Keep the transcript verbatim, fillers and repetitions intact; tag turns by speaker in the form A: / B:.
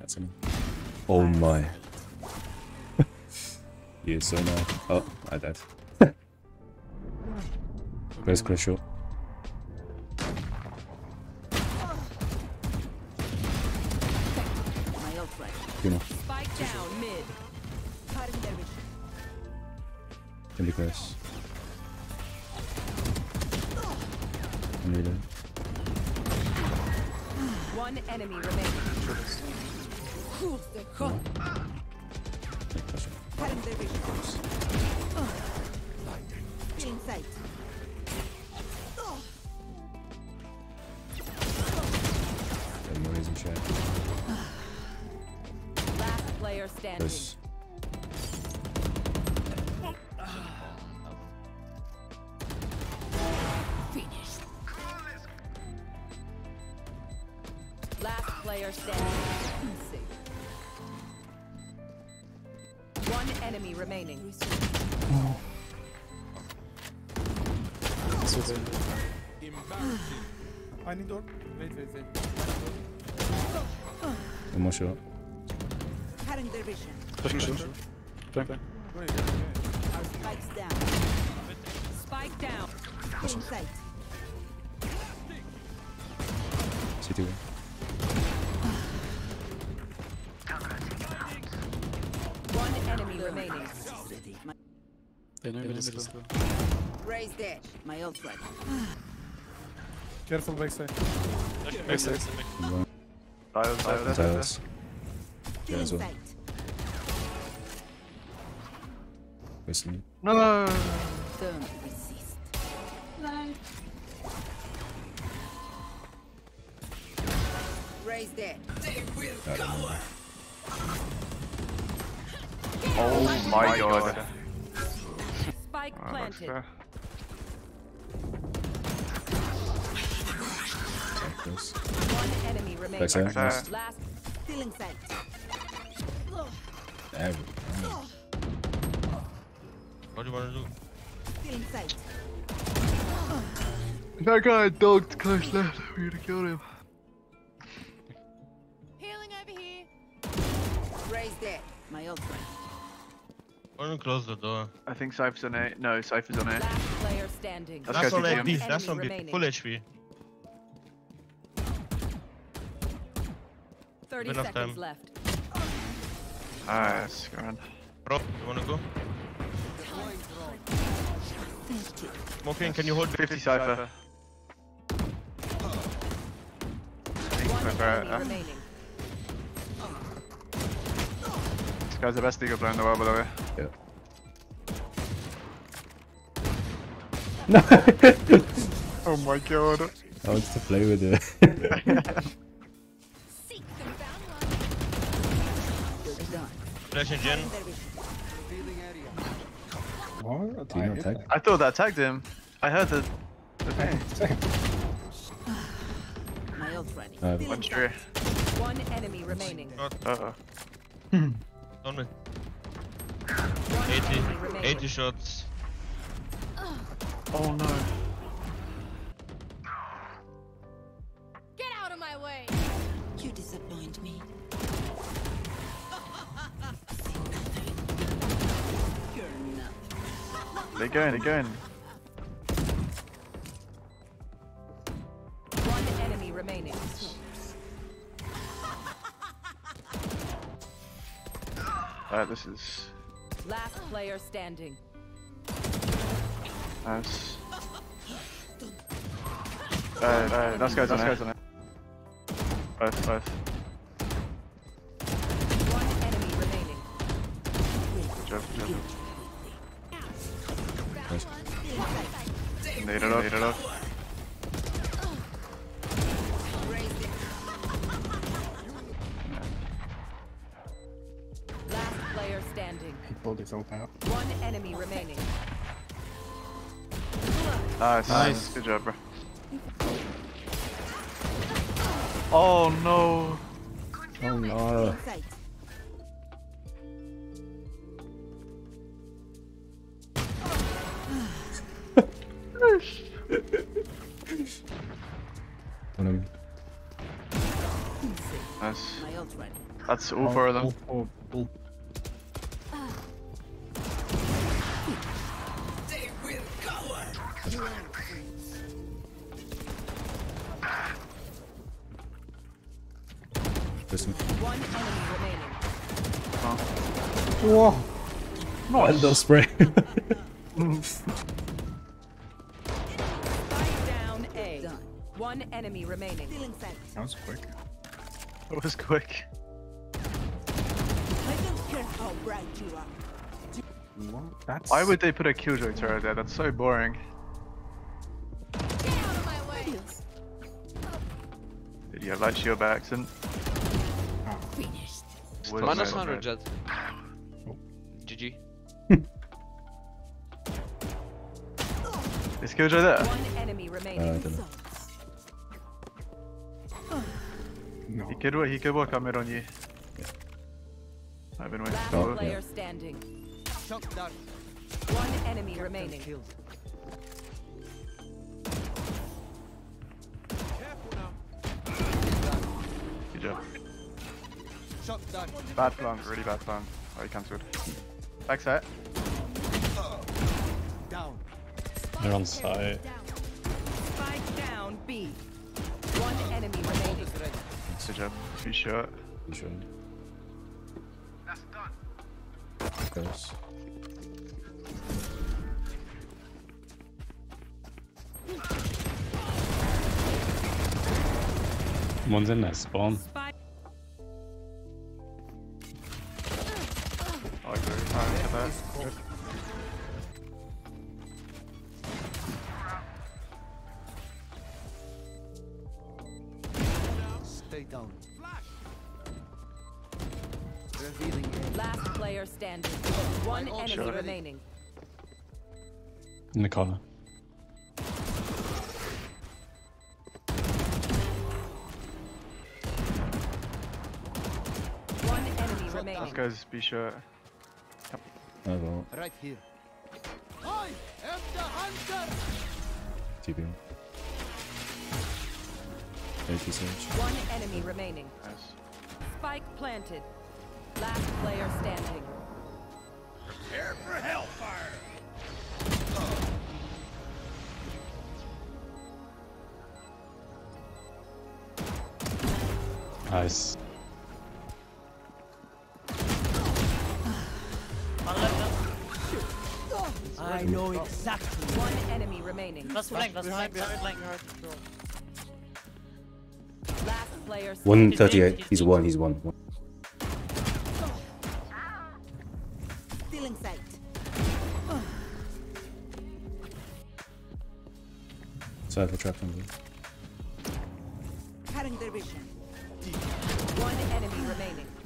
A: Actually. Oh my. He is so mad. Oh, I died. Where's Chris short? You know.
B: Spike down mid.
A: Can be Chris. I'm reading.
B: One enemy remaining.
A: No.
B: Inside.
A: No reason chat.
B: Last player standing.
A: Chris.
B: Finished. Last player standing. One enemy remaining.
A: Oh.
C: I need door. Wait, wait, wait.
A: One more shot.
B: Cutting their vision.
C: Pushing short. Flank. Wait, wait.
B: Spikes down. Spike down. In sight.
A: C two.
B: One enemy remaining.
C: They know it's this.
B: Raise there. My ult ready.
C: Careful backside.
D: Backside.
A: Tiles. Tiles. Yeah, as well. Listening.
D: No, no, no.
B: Don't resist. Raise there.
A: I don't know.
D: Oh my god.
B: Spike
D: Oh,
B: planted.
D: that's
A: Close.
B: One enemy remaining.
A: Backside.
D: Backside.
B: Last. Still in sight.
A: Damn.
E: What do you want to do?
B: Still in sight.
D: That guy dogged close left. We gotta kill him.
B: Healing over here. Raise there. My ult ready.
E: Why don't you close the door?
D: I think Cypher's on A. No, Cypher's on A.
B: Last player standing.
D: Let's
E: That's
D: go
E: on
D: to
E: A
D: G M.
E: B.
B: Enemy
E: That's on B.
B: remaining.
E: Full H P.
B: Thirty
E: Enough
B: seconds
E: time.
B: left.
D: Nice, go on.
E: Bro, you wanna go? Smoking, can you hold
D: fifty Cypher.
B: One
D: Cypher,
B: enemy
D: uh,
B: remaining.
D: This guy's the best Eagle player in the world, by the way.
A: Yeah. No!
D: Oh my god.
A: I wanted to play with it.
E: flash and gen?
A: What? Do you not tag?
D: I thought that tagged him. I heard the, the thing.
B: My ult ready.
A: Uh,
D: One tree.
B: One enemy remaining.
E: Not
D: Uh
E: on me.
B: One
E: eighty.
B: enemy remaining.
E: eighty shots.
D: oh. Oh no.
B: Get out of my way. You disappoint me. You're not.
D: They're going, they're going.
B: One enemy remaining.
D: Uh, this is
B: Last player standing.
D: nice. Uh, uh, that's guys on it. Both, both.
B: One enemy remaining.
D: Good job, good job.
A: Nice.
D: Need it off, need it off.
B: Last player standing.
C: He pulled his ult out.
B: One enemy remaining.
D: Nice,
C: Nice.
D: nice. Good job, bro. Oh no.
A: Oh no.
B: Sight.
A: One of them.
D: Nice.
B: My ult ready.
D: That's all four of them.
A: Oh, oh,
B: They will cover.
A: Listen.
B: One enemy remaining.
A: Whoa. Vandal spray.
B: Spike down A. One enemy remaining.
C: That was quick.
D: It was quick.
B: I don't care how bright you are.
C: What? That's.
D: Why would they put a killjoy turret there? That's so boring.
B: Get out of my way.
D: Did you have light shield by accident?
B: Finished.
D: Was
F: Minus
D: no-
F: one hundred jet. G G.
D: Is killjoy there?
B: One enemy remaining.
A: Uh, I don't know.
C: No.
D: He could he could walk up mid on you. I've been waiting
B: Last
D: for
B: player standing. One enemy remaining.
D: Good job. Bad plan, really bad plan. Oh, he cancelled. Backside.
G: They're on site.
B: Spike down B. One enemy remaining.
D: Good job. Be short.
A: You should. Goes.
G: One's in there, spawn.
B: Spike.
D: I agree. Alright, get that. Good.
H: Stay down.
B: Last player standing. One enemy
D: Sure.
B: remaining.
G: In the corner.
B: One enemy remaining.
D: Let's go, be short.
A: I will.
H: Right here. I am the hunter.
A: T P. eighty sage.
B: One enemy remaining.
D: Nice.
B: Spike planted. Last player standing.
H: Prepare for hellfire.
G: Nice.
H: I know exactly.
B: One enemy remaining.
I: Last flank, last flank, last flank.
B: Last player standing.
A: one thirty-eight. He's one. He's one. one.
B: Still in sight.
A: Side for trap on me.
B: Cutting their vision. One enemy remaining.